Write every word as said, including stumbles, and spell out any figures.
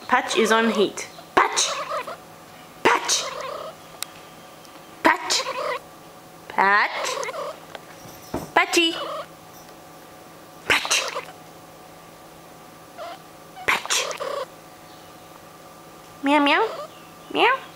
Patch is on heat. Patch! Patch! Patch! Patch! Patchy! Patch! Patch! Meow meow. Meow.